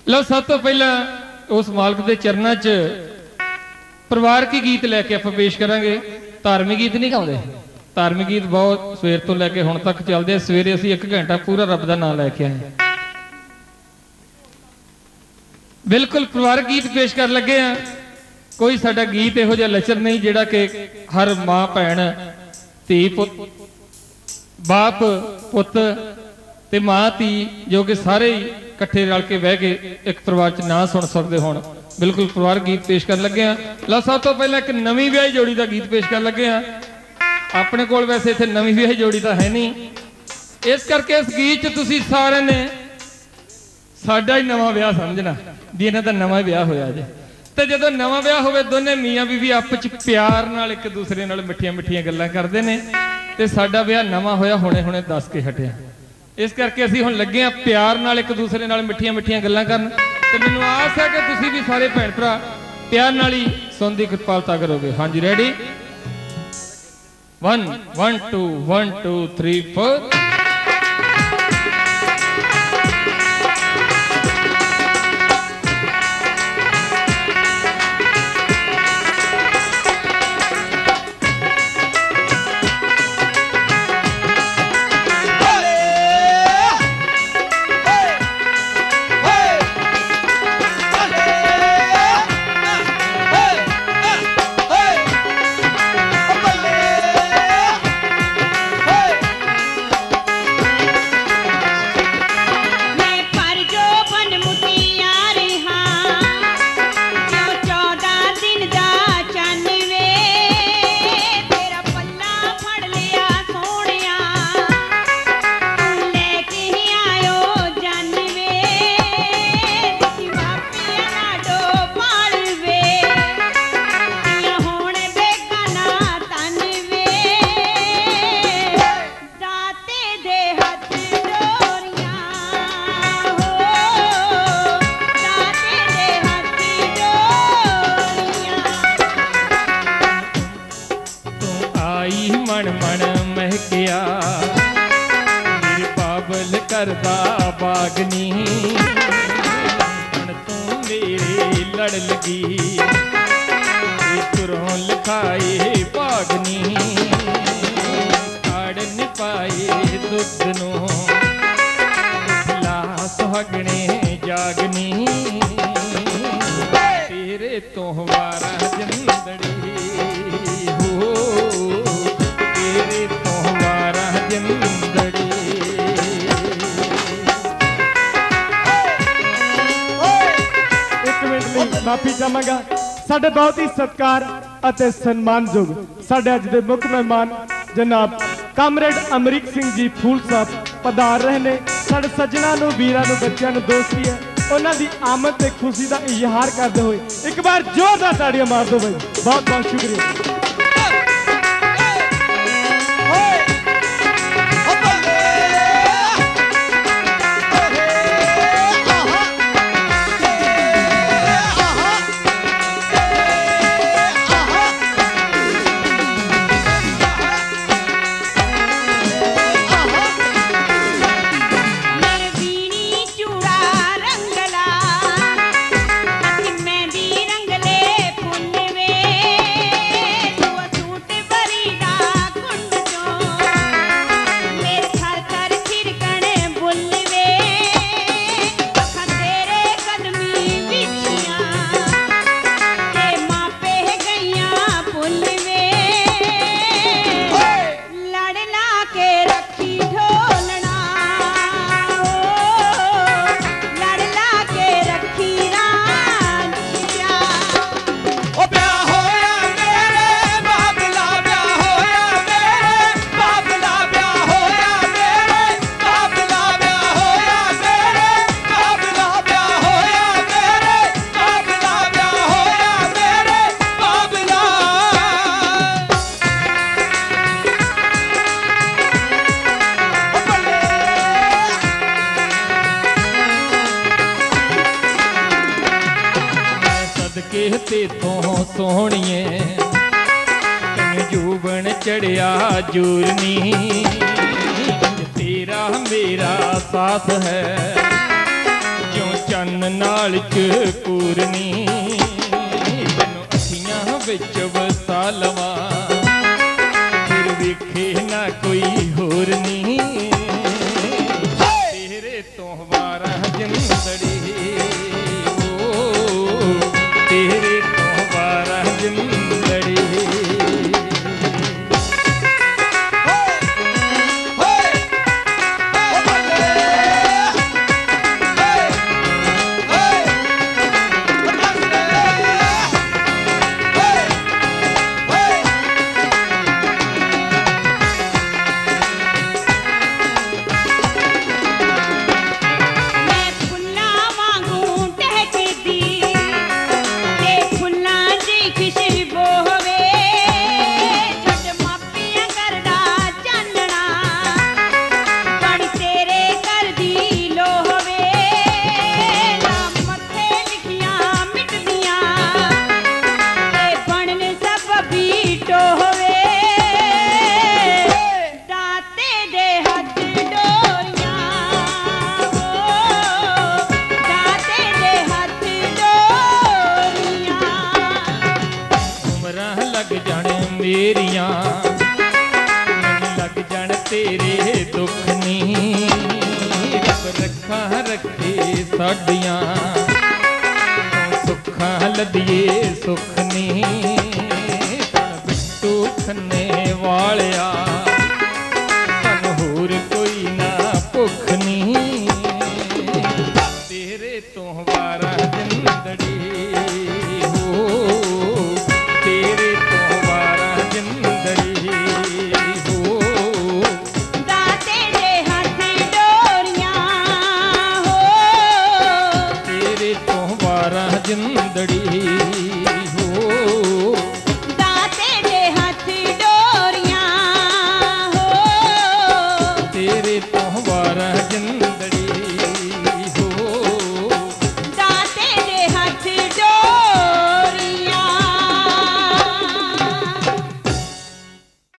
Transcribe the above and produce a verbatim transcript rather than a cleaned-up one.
लो सब तो पहला उस मालक के चरणों च परिवारक गीत लैके आप पेश करांगे। धार्मिक गीत नहीं गाते, धार्मिक गीत बहुत सवेर तो लैके हुण तक चलते। सवेरे असीं एक घंटा पूरा रब का नाम लैके आए। बिल्कुल परिवारक गीत पेश कर लगे हैं। कोई साडा गीत इहो जिहा लचर नहीं जिहड़ा कि हर मां भैन धी पुत बाप पुत ते मां धी जो कि सारे इकट्ठे रल के बह के एक परिवार च ना सुन सकते हो। बिल्कुल परिवार गीत पेश कर लगे हैं। लो सब तो पहले एक नवीं विआही जोड़ी का गीत पेश कर लगे हैं। अपने कोल वैसे इत्थे नवीं विआही जोड़ी तो है नहीं, इस करके इस गीत च तुसीं सारे ने साडा ही नवां विआह समझना भी इन्हां दा नवां विआह होया जे। ते जदों नवां विआह होवे दोने मियाँ बीवी आपस च प्यार नाल एक दूसरे नाल मिठियां मिठियां गल्लां करदे ने ते साडा विआह नवां होया हुणे हुणे दस के हटिया। इस करके असीं हुण लगे आ प्यार नाल एक दूसरे नाल मिठियां मिठियां गल्लां करन। ते मैनूं आस है कि तुसीं भी सारे भैण भरा प्यार नाल ही सुण दी कृपालता करोगे। हाँ जी ready one one two one two three four. करदा बागनी तू मेरे लड़ लगी तुरों लिखाए बागनी आड़ न पाए दुध नो ला सुहागने जागनी तेरे तो हमारा जिंदड़ी हो तेरे तो हमारा जिंदड़ी। माफी चाहांगा साडे बहुत ही सत्कार अते सम्मानयोग साडे अज दे मुख मेहमान जनाब कामरेड अमरीक सिंह जी फूल साहब पधार रहे ने। साडे सज्जणा नूं वीरां नूं बच्चिआं नूं दोस्ती है उन्हां दी आमद ते खुशी दा इजहार करदे होए एक बार जोरदार ताड़ियां मार दो भाई। बहुत बहुत शुक्रिया। ते तो सोहणिए जूबन चढ़िया जूरनी तेरा मेरा साथ है जो चन नाल चूरनी तैनू अखियां विच वसा लवां फिर वेखे ना कोई होर नी तेरे तो वारा जिंदड़ी ओ तेरे तो वारा जिंदड़ी लग जान मेरिया मैनू लग जान तेरे दुख नी रब रखा रखे साडियां सुखा लदिए सुख नी बिट्टू खन्ने वालिया तन होर कोई ना भुख नी तेरे तो वारा जिंदड़ी जिंदड़ी हो दाते दे हाथ डोरियां हो तेरे तो वारा जिंदड़ी।